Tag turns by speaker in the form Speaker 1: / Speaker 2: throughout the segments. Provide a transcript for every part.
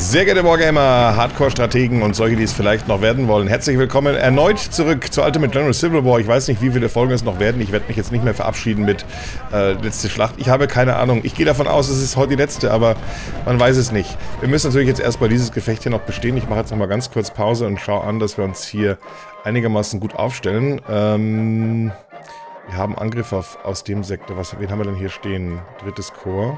Speaker 1: Sehr geehrte Wargamer, Hardcore-Strategen und solche, die es vielleicht noch werden wollen, herzlich willkommen erneut zurück zur Ultimate General Civil War. Ich weiß nicht, wie viele Folgen es noch werden. Ich werde mich jetzt nicht mehr verabschieden mit letzte Schlacht. Ich habe keine Ahnung. Ich gehe davon aus, es ist heute die letzte, aber man weiß es nicht. Wir müssen natürlich jetzt erstmal dieses Gefecht hier noch bestehen. Ich mache jetzt noch mal ganz kurz Pause und schaue an, dass wir uns hier einigermaßen gut aufstellen. Wir haben Angriff aus dem Sektor. Wen haben wir denn hier stehen? Drittes Korps.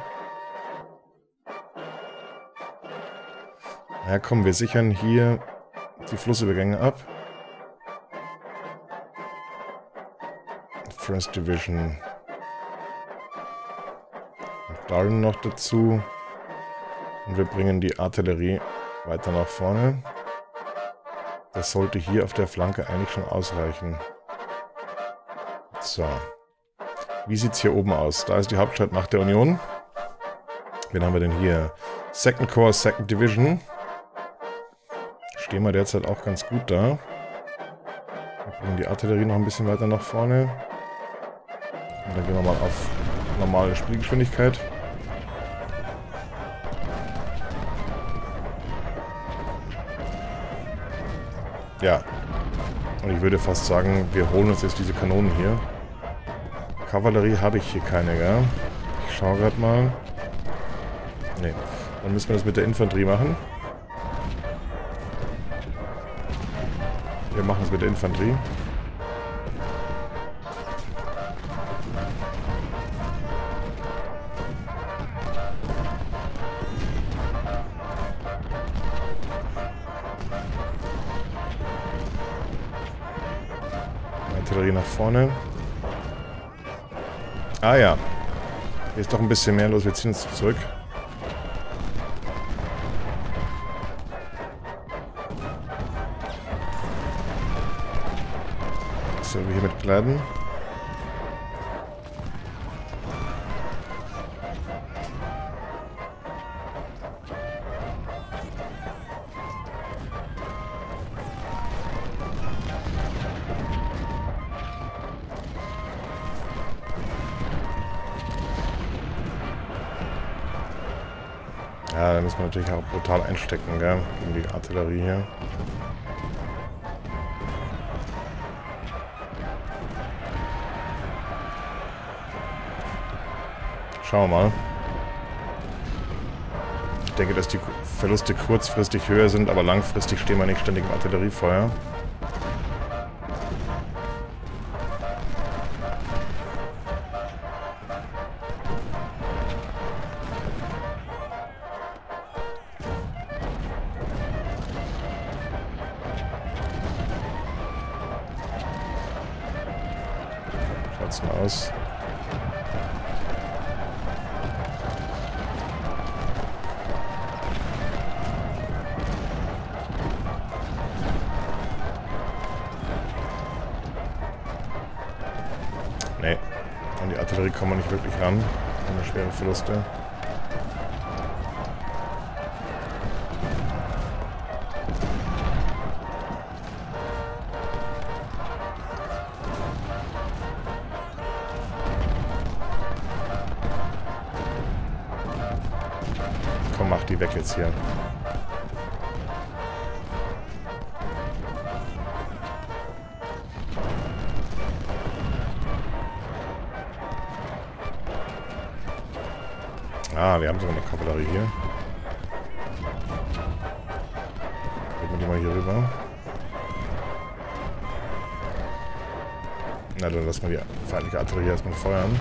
Speaker 1: Ja komm, wir sichern hier die Flussübergänge ab. First Division. Darren noch dazu. Und wir bringen die Artillerie weiter nach vorne. Das sollte hier auf der Flanke eigentlich schon ausreichen. So. Wie sieht es hier oben aus? Da ist die Hauptstadtmacht der Union. Wen haben wir denn hier? Second Corps, Second Division. Stehen wir derzeit auch ganz gut da. Wir bringen die Artillerie noch ein bisschen weiter nach vorne. Und dann gehen wir mal auf normale Spielgeschwindigkeit. Ja. Und ich würde fast sagen, wir holen uns jetzt diese Kanonen hier. Kavallerie habe ich hier keine, gell? Ich schaue gerade mal. Ne. Dann müssen wir das mit der Infanterie machen. Wir machen es mit der Infanterie. Artillerie nach vorne. Ah ja. Hier ist doch ein bisschen mehr los. Wir ziehen uns zurück. Wir hier mitkleiden. Ja, da müssen wir natürlich auch brutal einstecken, gell? Gegen die Artillerie hier. Schauen wir mal. Ich denke, dass die Verluste kurzfristig höher sind, aber langfristig stehen wir nicht ständig im Artilleriefeuer. Schaut's mal aus. Nee, an die Artillerie kommen wir nicht wirklich ran. Ohne schwere Verluste. Komm, mach die weg jetzt hier. Ah, wir haben sogar eine Kavallerie hier. Legen wir die mal hier rüber. Na, dann lassen wir die feindliche Artillerie erstmal feuern.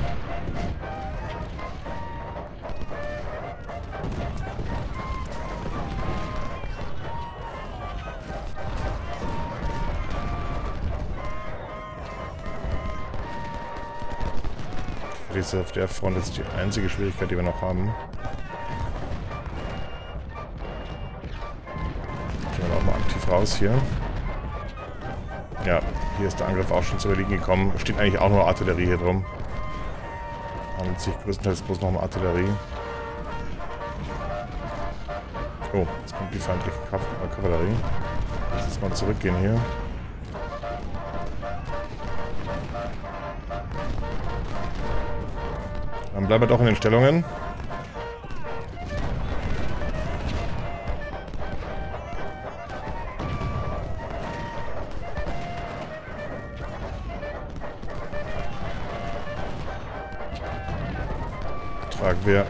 Speaker 1: Auf der Front ist die einzige Schwierigkeit, die wir noch haben. Gehen wir auch mal aktiv raus hier. Ja, hier ist der Angriff auch schon zu Erliegen gekommen. Steht eigentlich auch nur Artillerie hier drum. Handelt sich größtenteils bloß noch um Artillerie. Oh, jetzt kommt die feindliche Kavallerie. Lass uns mal zurückgehen hier. Dann bleiben wir doch in den Stellungen. tragen wir.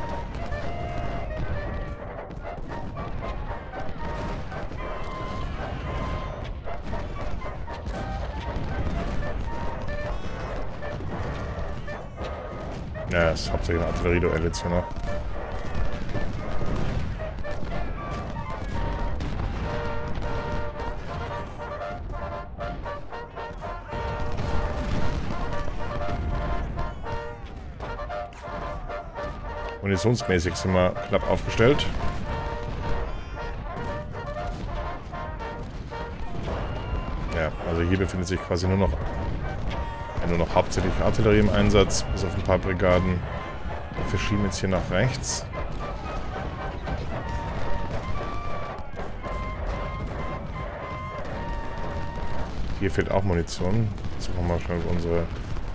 Speaker 1: Ja, es ist hauptsächlich eine Artillerieduell jetzt hier noch. Munitionsmäßig sind wir knapp aufgestellt. Ja, also hier befindet sich quasi nur noch hauptsächlich Artillerie im Einsatz, bis auf ein paar Brigaden. Wir verschieben jetzt hier nach rechts. Hier fehlt auch Munition. Jetzt machen wir schnell unsere...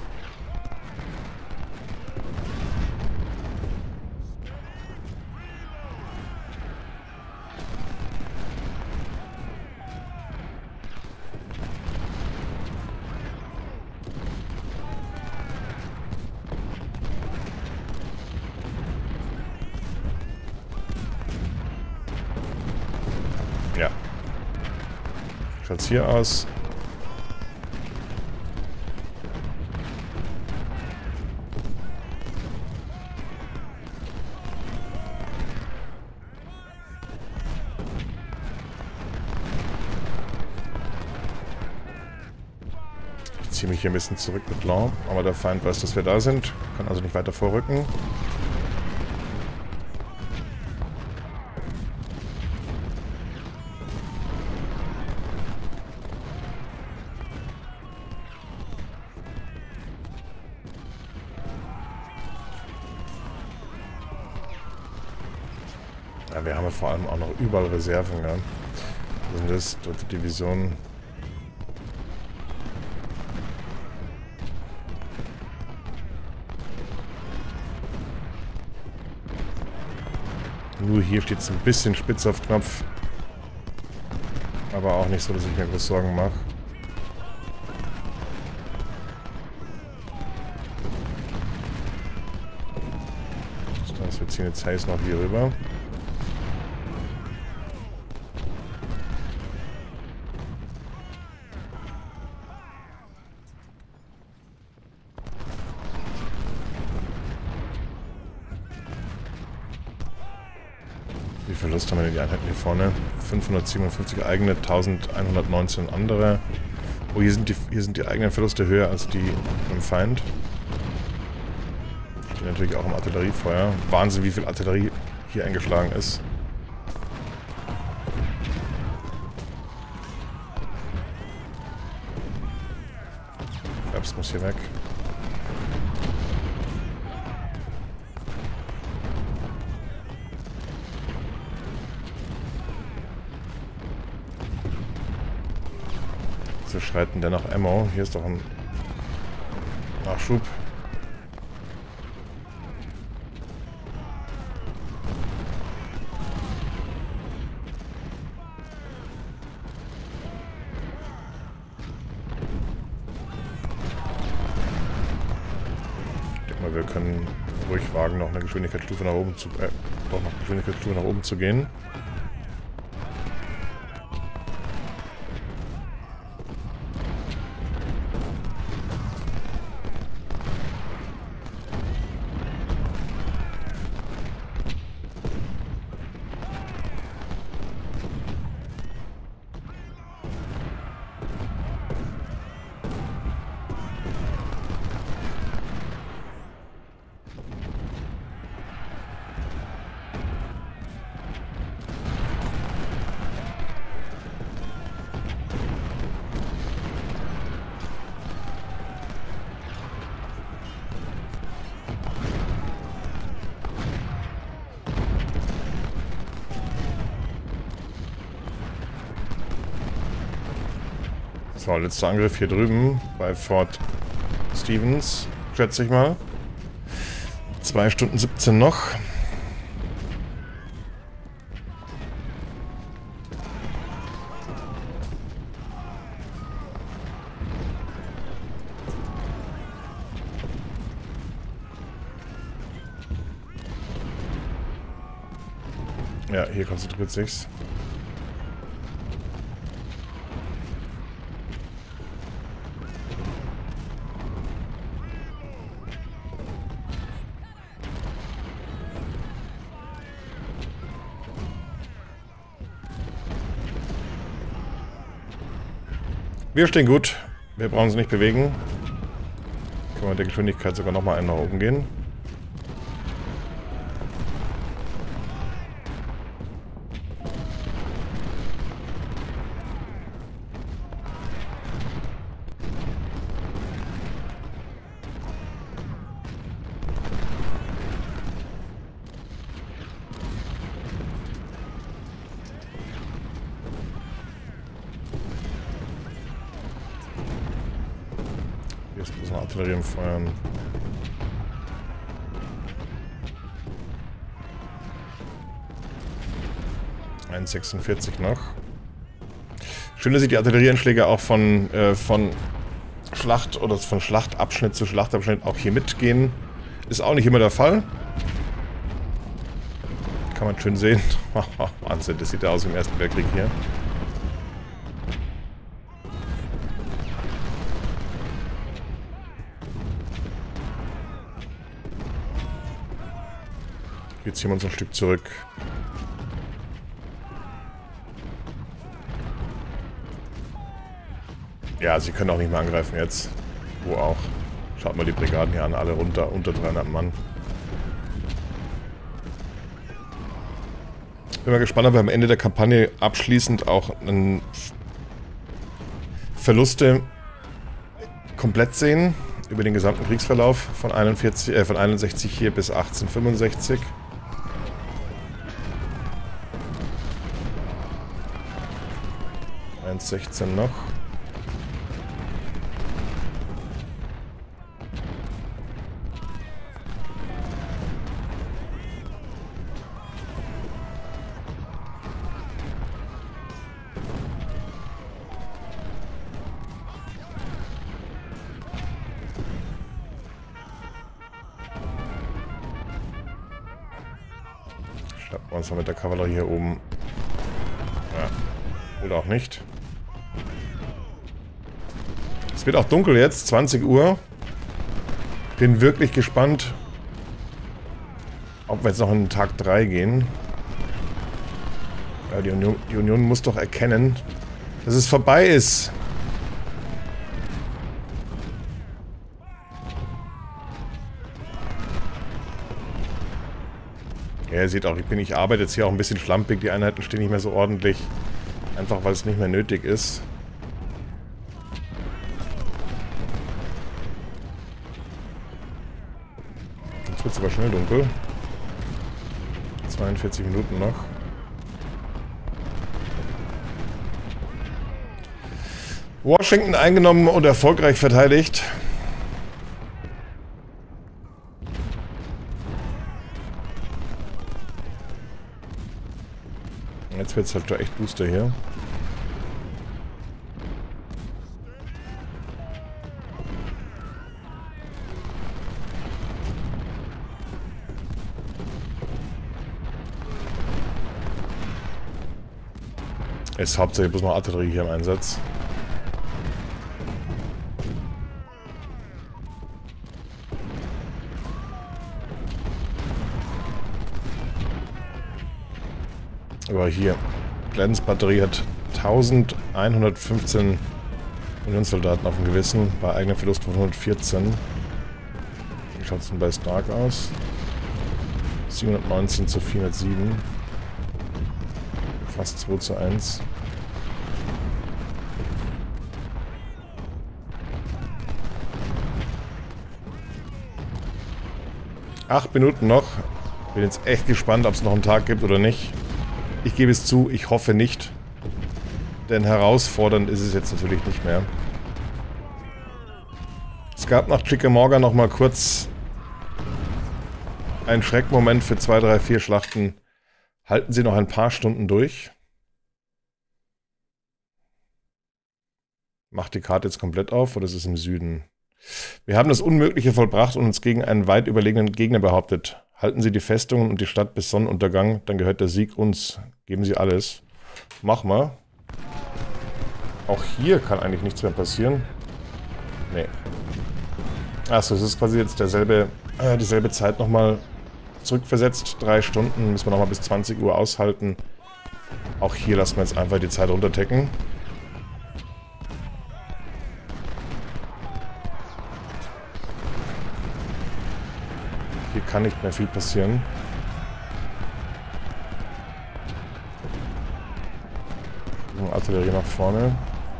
Speaker 1: Ja. Schaut's hier aus. Ich ziehe mich hier ein bisschen zurück mit Blanc, aber der Feind weiß, dass wir da sind. Kann also nicht weiter vorrücken. Ja, wir haben ja vor allem auch noch überall Reserven, ja. Sind das dritte Division. Nur hier steht es ein bisschen spitz auf Knopf. Aber auch nicht so, dass ich mir groß Sorgen mache. Das heißt, wir ziehen jetzt heiß noch hier rüber. Wie viel Verlust haben wir denn die Einheiten hier vorne? 557 eigene, 1119 andere. Oh, hier sind die eigenen Verluste höher als die im Feind. Stehen natürlich auch im Artilleriefeuer. Wahnsinn, wie viel Artillerie hier eingeschlagen ist. Herbst muss hier weg. So schreit denn der nach Ammo? Hier ist doch ein Nachschub. Ich denke mal, wir können ruhig wagen, noch eine Geschwindigkeitsstufe nach oben zu gehen. So, letzter Angriff hier drüben bei Fort Stevens, schätze ich mal. 2 Stunden 17 noch. Ja, hier konzentriert sich's. Wir stehen gut. Wir brauchen uns nicht bewegen. Können wir mit der Geschwindigkeit sogar nochmal einen nach oben gehen. Hier ist bloß eine Artillerie im Feuern. (1:46) noch. Schön, dass sich die Artillerieanschläge auch von Schlacht oder von Schlachtabschnitt zu Schlachtabschnitt auch hier mitgehen. Ist auch nicht immer der Fall. Kann man schön sehen. Wahnsinn, das sieht ja aus wie im Ersten Weltkrieg hier. Jetzt ziehen wir uns ein Stück zurück. Ja, sie können auch nicht mehr angreifen jetzt. Wo auch. Schaut mal die Brigaden hier an, alle runter, unter 300 Mann. Bin mal gespannt, ob wir am Ende der Kampagne abschließend auch Verluste komplett sehen. Über den gesamten Kriegsverlauf von 61 hier bis 1865. (1:16) noch. Schnappen wir uns mal mit der Kavallerie hier oben. Ja, oder auch nicht. Es wird auch dunkel jetzt, 20 Uhr. Bin wirklich gespannt, ob wir jetzt noch in Tag 3 gehen. Ja, die Union muss doch erkennen, dass es vorbei ist. Ja, ihr seht auch, ich arbeite jetzt hier auch ein bisschen schlampig. Die Einheiten stehen nicht mehr so ordentlich. Einfach, weil es nicht mehr nötig ist. Jetzt wird es aber schnell dunkel. 42 Minuten noch. Washington eingenommen und erfolgreich verteidigt. Jetzt wird es halt schon echt duster hier. Es ist hauptsächlich bloß noch Artillerie hier im Einsatz. Aber hier, Glenn's Batterie hat 1115 Unionssoldaten auf dem Gewissen, bei eigenem Verlust von 114. Wie schaut es denn bei Stark aus? 719 zu 407. Fast 2:1. Acht Minuten noch. Bin jetzt echt gespannt, ob es noch einen Tag gibt oder nicht. Ich gebe es zu, ich hoffe nicht. Denn herausfordernd ist es jetzt natürlich nicht mehr. Es gab nach Chickamauga noch mal kurz einen Schreckmoment für 2, 3, 4 Schlachten. Halten Sie noch ein paar Stunden durch. Macht die Karte jetzt komplett auf oder ist es im Süden? Wir haben das Unmögliche vollbracht und uns gegen einen weit überlegenen Gegner behauptet. Halten Sie die Festungen und die Stadt bis Sonnenuntergang, dann gehört der Sieg uns. Geben Sie alles. Mach mal. Auch hier kann eigentlich nichts mehr passieren. Nee. Achso, es ist quasi jetzt dieselbe Zeit nochmal zurückversetzt. 3 Stunden müssen wir nochmal bis 20 Uhr aushalten. Auch hier lassen wir jetzt einfach die Zeit runterticken. Hier kann nicht mehr viel passieren. Artillerie nach vorne.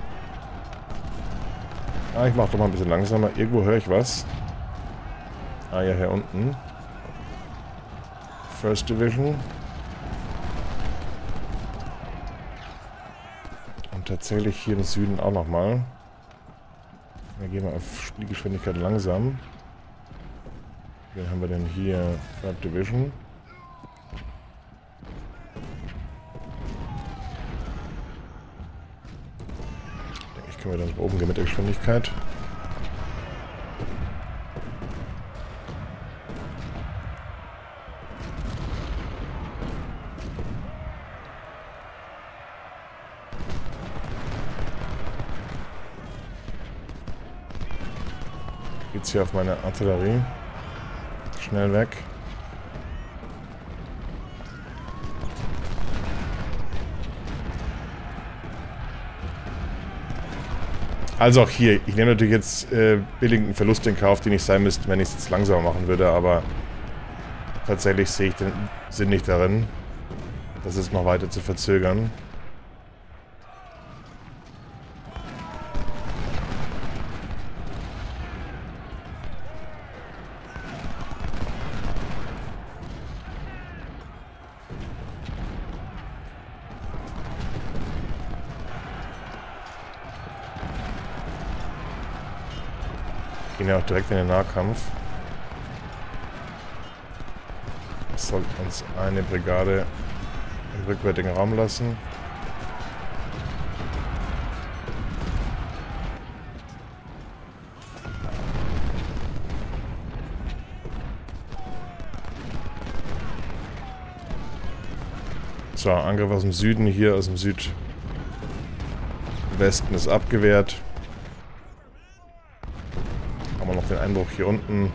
Speaker 1: Ah, ich mache doch mal ein bisschen langsamer. Irgendwo höre ich was. Ah ja, hier unten. First Division. Und tatsächlich hier im Süden auch nochmal. Wir gehen mal auf Spielgeschwindigkeit langsam. Wen haben wir denn hier? Third Division. Denke ich, können wir dann oben gehen mit der Geschwindigkeit. Geht's hier auf meine Artillerie. Schnell weg. Also auch hier, ich nehme natürlich jetzt billigen Verlust in Kauf, den ich sein müsste, wenn ich es jetzt langsamer machen würde, aber tatsächlich sehe ich den Sinn nicht darin, das ist noch weiter zu verzögern. Gehen ja auch direkt in den Nahkampf. Das sollte uns eine Brigade im rückwärtigen Raum lassen. So, Angriff aus dem Süden, hier aus dem Südwesten ist abgewehrt. Haben wir noch den Einbruch hier unten.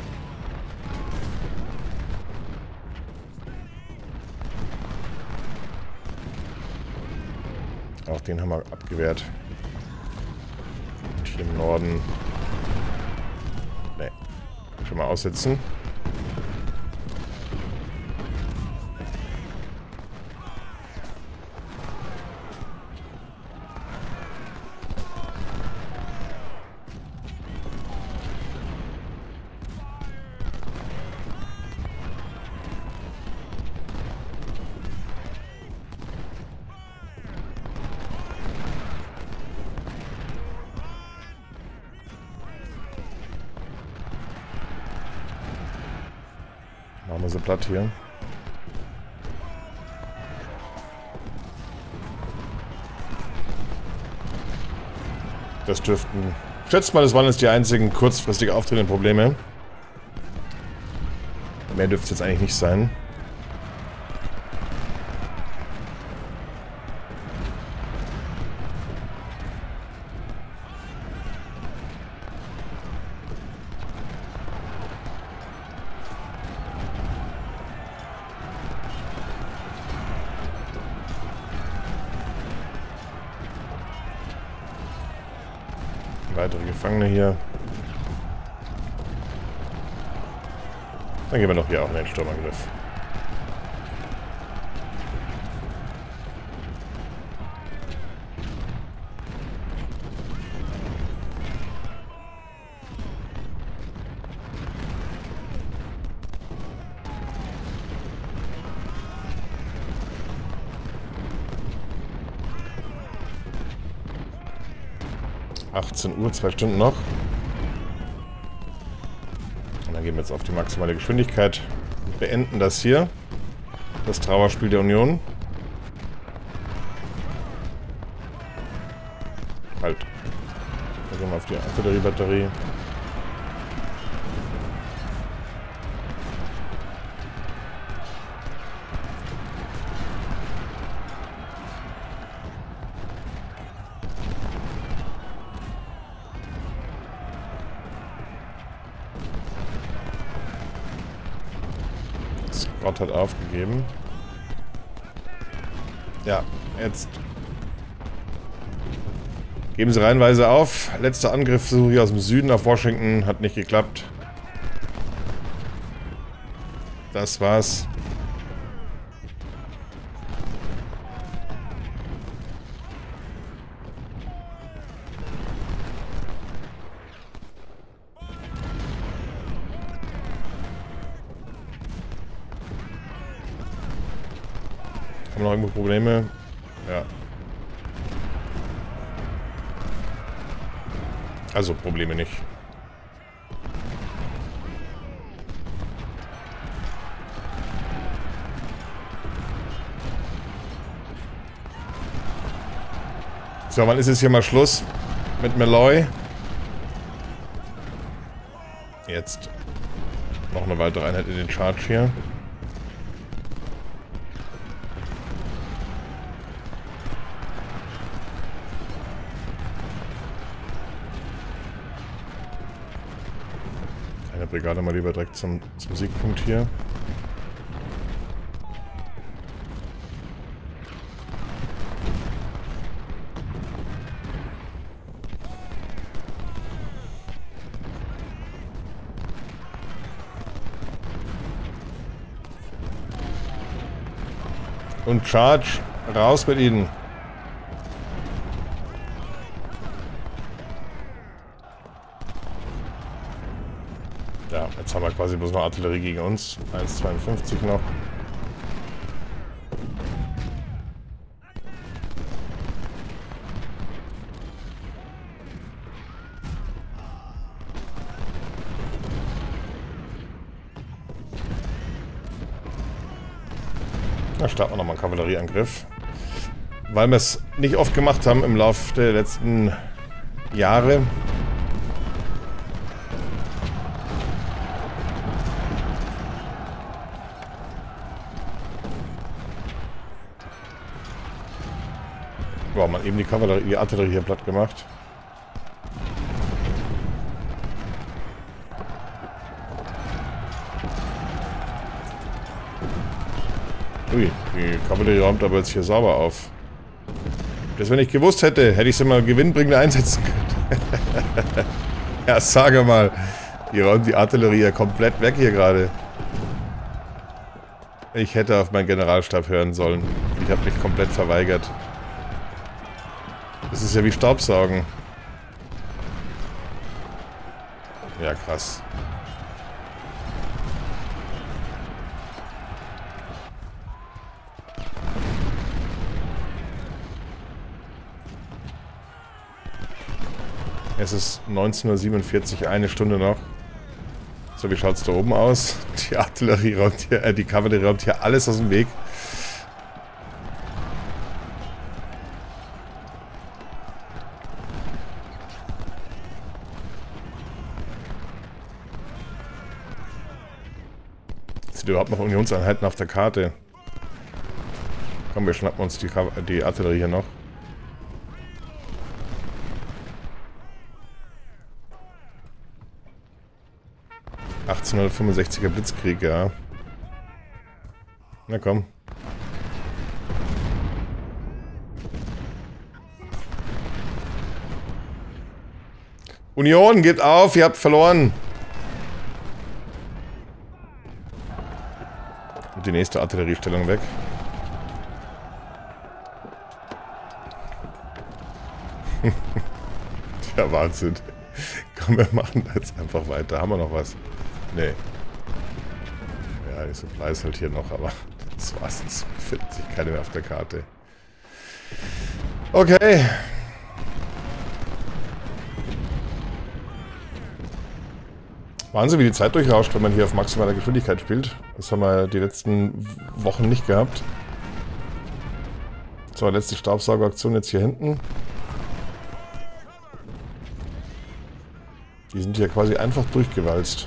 Speaker 1: Auch den haben wir abgewehrt. Und hier im Norden. Ne, schon mal aussetzen. Machen wir so platt hier. Das dürften... Schätzt mal, das waren jetzt die einzigen kurzfristig auftretenden Probleme. Mehr dürfte es jetzt eigentlich nicht sein. Weitere Gefangene hier. Dann gehen wir doch hier auch in den Sturmangriff. Uhr, 2 Stunden noch. Und dann gehen wir jetzt auf die maximale Geschwindigkeit und beenden das hier. Das Trauerspiel der Union. Halt. Dann gehen wir auf die Artilleriebatterie. Gott hat aufgegeben. Ja, jetzt. Geben sie reihenweise auf. Letzter Angriffsversuch hier aus dem Süden auf Washington. Hat nicht geklappt. Das war's. Haben wir noch irgendwo Probleme? Ja. Also Probleme nicht. So, wann ist es hier mal Schluss mit Malloy? Jetzt noch eine weitere Einheit in den Charge hier. Eine Brigade mal lieber direkt zum Siegpunkt hier. Und Charge, raus mit ihnen. Ja, jetzt haben wir quasi bloß noch Artillerie gegen uns. 1,52 noch. Da starten wir nochmal einen Kavallerieangriff. Weil wir es nicht oft gemacht haben im Laufe der letzten Jahre. Boah, man eben die Artillerie hier platt gemacht. Ui, die Kavallerie räumt aber jetzt hier sauber auf. Das, wenn ich gewusst hätte, hätte ich sie mal gewinnbringend einsetzen können. Ja, sage mal. Die räumt die Artillerie ja komplett weg hier gerade. Ich hätte auf meinen Generalstab hören sollen. Ich habe mich komplett verweigert. Das ist ja wie Staubsaugen. Ja, krass. Es ist 19:47 Uhr, eine Stunde noch. So, wie schaut es da oben aus? Die Artillerie räumt hier, die Kavallerie räumt hier alles aus dem Weg. Sind überhaupt noch Unionseinheiten auf der Karte? Komm, wir schnappen uns die Artillerie hier noch. ...1865er Blitzkrieg, ja. Na komm. Union, gebt auf, ihr habt verloren. Und die nächste Artilleriestellung weg. Tja, Wahnsinn. Komm, wir machen jetzt einfach weiter. Haben wir noch was? Nee. Ja, die Supplies halt hier noch, aber das war's. Es befindet sich keine mehr auf der Karte. Okay. Wahnsinn, wie die Zeit durchrauscht, wenn man hier auf maximaler Geschwindigkeit spielt. Das haben wir die letzten Wochen nicht gehabt. So, letzte Staubsaugeraktion jetzt hier hinten. Die sind hier quasi einfach durchgewalzt.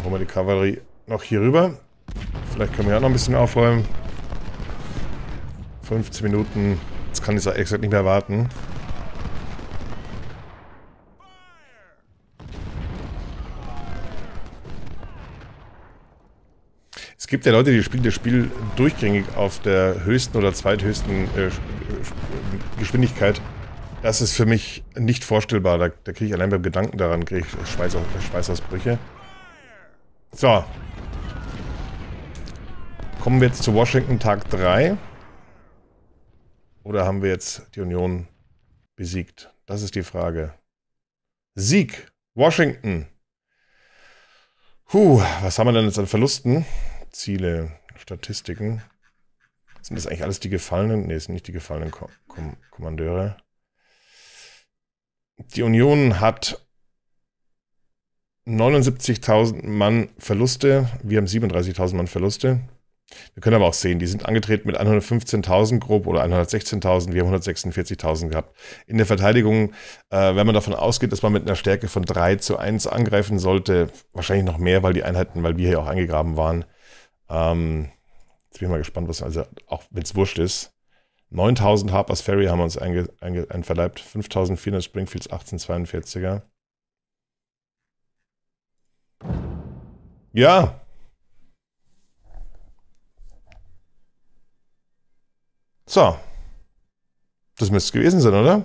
Speaker 1: Holen wir die Kavallerie noch hier rüber. Vielleicht können wir auch noch ein bisschen aufräumen. 15 Minuten. Jetzt kann ich es ehrlich gesagt nicht mehr warten. Es gibt ja Leute, die spielen das Spiel durchgängig auf der höchsten oder zweithöchsten Geschwindigkeit. Das ist für mich nicht vorstellbar. Da kriege ich allein beim Gedanken daran, kriege ich Schweißausbrüche. So. Kommen wir jetzt zu Washington Tag 3? Oder haben wir jetzt die Union besiegt? Das ist die Frage. Sieg! Washington! Was haben wir denn jetzt an Verlusten? Ziele, Statistiken. Sind das eigentlich alles die Gefallenen? Ne, sind nicht die gefallenen Kommandeure. Die Union hat 79.000 Mann Verluste. Wir haben 37.000 Mann Verluste. Wir können aber auch sehen, die sind angetreten mit 115.000 grob oder 116.000. Wir haben 146.000 gehabt. In der Verteidigung, wenn man davon ausgeht, dass man mit einer Stärke von 3:1 angreifen sollte, wahrscheinlich noch mehr, weil die Einheiten, weil wir hier auch eingegraben waren. Jetzt bin ich mal gespannt, was, also auch wenn es wurscht ist. 9.000 Harper's Ferry haben wir uns einverleibt. 5.400 Springfields 1842er. Ja. So. Das müsste es gewesen sein, oder?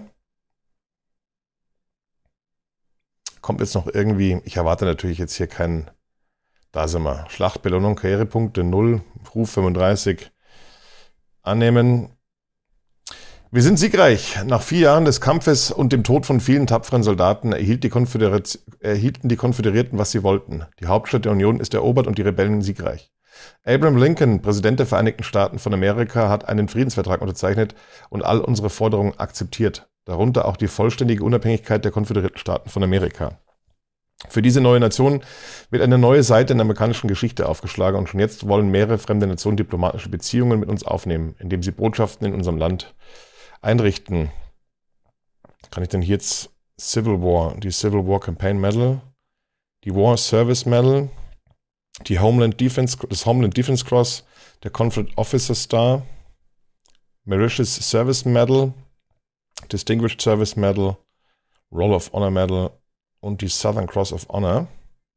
Speaker 1: Kommt jetzt noch irgendwie, ich erwarte natürlich jetzt hier keinen, da sind wir, Schlachtbelohnung, Karrierepunkte 0, Ruf 35, annehmen. Wir sind siegreich. Nach 4 Jahren des Kampfes und dem Tod von vielen tapferen Soldaten erhielten die Konföderierten, was sie wollten. Die Hauptstadt der Union ist erobert und die Rebellen siegreich. Abraham Lincoln, Präsident der Vereinigten Staaten von Amerika, hat einen Friedensvertrag unterzeichnet und all unsere Forderungen akzeptiert, darunter auch die vollständige Unabhängigkeit der Konföderierten Staaten von Amerika. Für diese neue Nation wird eine neue Seite in der amerikanischen Geschichte aufgeschlagen und schon jetzt wollen mehrere fremde Nationen diplomatische Beziehungen mit uns aufnehmen, indem sie Botschaften in unserem Land einrichten. Kann ich denn hier jetzt Civil War, die Civil War Campaign Medal, die War Service Medal, die Homeland Defense, das Homeland Defense Cross, der Confederate Officer Star, Mauritius Service Medal, Distinguished Service Medal, Roll of Honor Medal und die Southern Cross of Honor.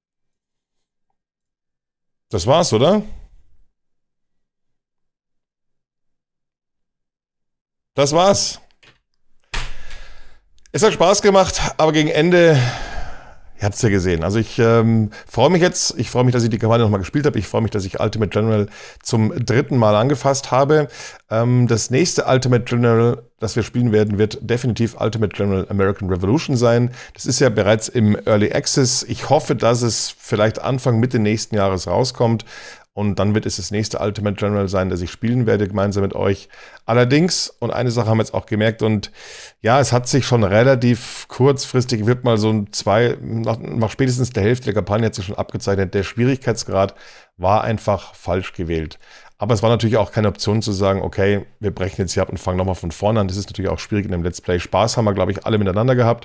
Speaker 1: Das war's, oder? Das war's. Es hat Spaß gemacht, aber gegen Ende, ihr habt es ja gesehen. Also ich freue mich jetzt, dass ich die Kampagne nochmal gespielt habe. Ich freue mich, dass ich Ultimate General zum 3. Mal angefasst habe. Das nächste Ultimate General, das wir spielen werden, wird definitiv Ultimate General American Revolution sein. Das ist ja bereits im Early Access. Ich hoffe, dass es vielleicht Anfang, Mitte nächsten Jahres rauskommt. Und dann wird es das nächste Ultimate General sein, das ich spielen werde, gemeinsam mit euch. Allerdings, und eine Sache haben wir jetzt auch gemerkt, und ja, es hat sich schon relativ kurzfristig, wird mal so nach spätestens der Hälfte der Kampagne hat sich schon abgezeichnet, der Schwierigkeitsgrad war einfach falsch gewählt. Aber es war natürlich auch keine Option zu sagen, okay, wir brechen jetzt hier ab und fangen nochmal von vorne an. Das ist natürlich auch schwierig in einem Let's Play. Spaß haben wir, glaube ich, alle miteinander gehabt.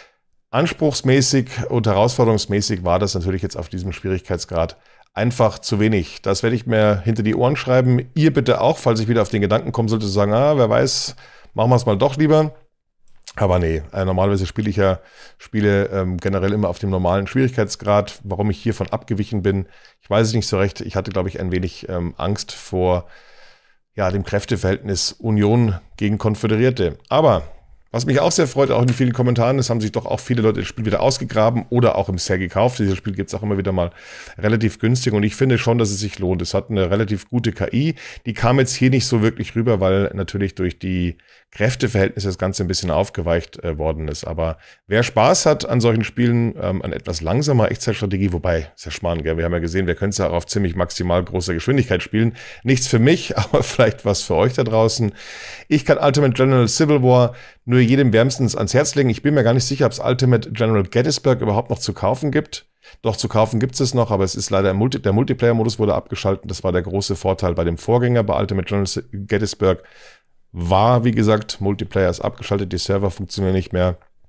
Speaker 1: Anspruchsmäßig und herausforderungsmäßig war das natürlich jetzt auf diesem Schwierigkeitsgrad einfach zu wenig. Das werde ich mir hinter die Ohren schreiben. Ihr bitte auch, falls ich wieder auf den Gedanken kommen sollte, zu sagen, wer weiß, machen wir es mal doch lieber. Aber nee, normalerweise spiele ich ja Spiele generell immer auf dem normalen Schwierigkeitsgrad. Warum ich hiervon abgewichen bin, ich weiß es nicht so recht. Ich hatte, glaube ich, ein wenig Angst vor dem Kräfteverhältnis Union gegen Konföderierte. Aber was mich auch sehr freut, auch in vielen Kommentaren, es haben sich doch auch viele Leute das Spiel wieder ausgegraben oder auch im Sale gekauft. Dieses Spiel gibt es auch immer wieder mal relativ günstig und ich finde schon, dass es sich lohnt. Es hat eine relativ gute KI. Die kam jetzt hier nicht so wirklich rüber, weil natürlich durch die Kräfteverhältnisse das Ganze ein bisschen aufgeweicht worden ist. Aber wer Spaß hat an solchen Spielen, an etwas langsamer Echtzeitstrategie, wobei, ist ja Schmarrn, gell? Wir haben ja gesehen, wir können es ja auch auf ziemlich maximal großer Geschwindigkeit spielen. Nichts für mich, aber vielleicht was für euch da draußen. Ich kann Ultimate General Civil War nur jedem wärmstens ans Herz legen. Ich bin mir gar nicht sicher, ob es Ultimate General Gettysburg überhaupt noch zu kaufen gibt. Doch, zu kaufen gibt es noch, aber es ist leider der Multiplayer-Modus wurde abgeschaltet. Das war der große Vorteil bei dem Vorgänger, bei Ultimate General Gettysburg. War, wie gesagt, Multiplayer ist abgeschaltet, die Server funktionieren nicht mehr.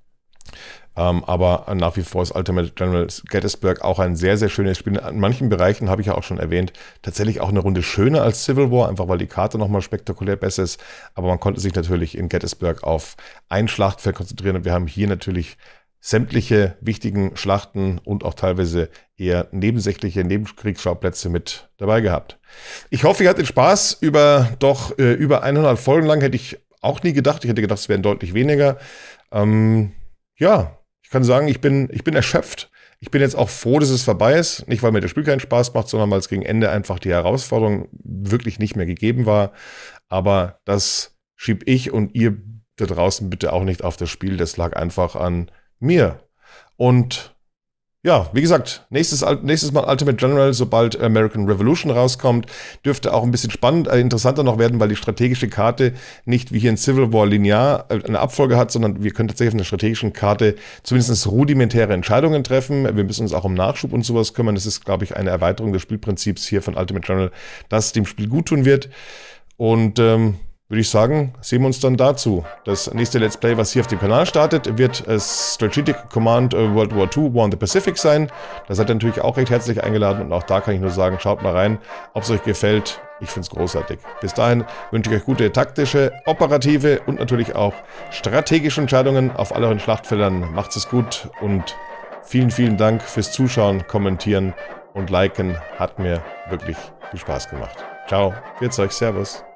Speaker 1: Aber nach wie vor ist Ultimate General Gettysburg auch ein sehr, sehr schönes Spiel. In manchen Bereichen, habe ich ja auch schon erwähnt, tatsächlich auch eine Runde schöner als Civil War, einfach weil die Karte nochmal spektakulär besser ist. Aber man konnte sich natürlich in Gettysburg auf ein Schlachtfeld konzentrieren. Und wir haben hier natürlich sämtliche wichtigen Schlachten und auch teilweise eher nebensächliche Nebenkriegsschauplätze mit dabei gehabt. Ich hoffe, ihr hattet Spaß. Über 100 Folgen lang hätte ich auch nie gedacht. Ich hätte gedacht, es wären deutlich weniger. Ja, ich kann sagen, ich bin erschöpft. Ich bin jetzt auch froh, dass es vorbei ist. Nicht, weil mir das Spiel keinen Spaß macht, sondern weil es gegen Ende einfach die Herausforderung wirklich nicht mehr gegeben war. Aber das schieb ich und ihr da draußen bitte auch nicht auf das Spiel. Das lag einfach an mir. Und ja, wie gesagt, nächstes Mal Ultimate General, sobald American Revolution rauskommt, dürfte auch ein bisschen spannend, interessanter noch werden, weil die strategische Karte nicht wie hier in Civil War linear eine Abfolge hat, sondern wir können tatsächlich auf einer strategischen Karte zumindest rudimentäre Entscheidungen treffen. Wir müssen uns auch um Nachschub und sowas kümmern. Das ist, glaube ich, eine Erweiterung des Spielprinzips hier von Ultimate General, das dem Spiel gut tun wird. Und würde ich sagen, sehen wir uns dann dazu. Das nächste Let's Play, was hier auf dem Kanal startet, wird Strategic Command World War II War in the Pacific sein. Da seid ihr natürlich auch recht herzlich eingeladen und auch da kann ich nur sagen, schaut mal rein, ob es euch gefällt. Ich finde es großartig. Bis dahin wünsche ich euch gute taktische, operative und natürlich auch strategische Entscheidungen auf all euren Schlachtfeldern. Macht's es gut und vielen, vielen Dank fürs Zuschauen, Kommentieren und Liken. Hat mir wirklich viel Spaß gemacht. Ciao, grüß euch, Servus.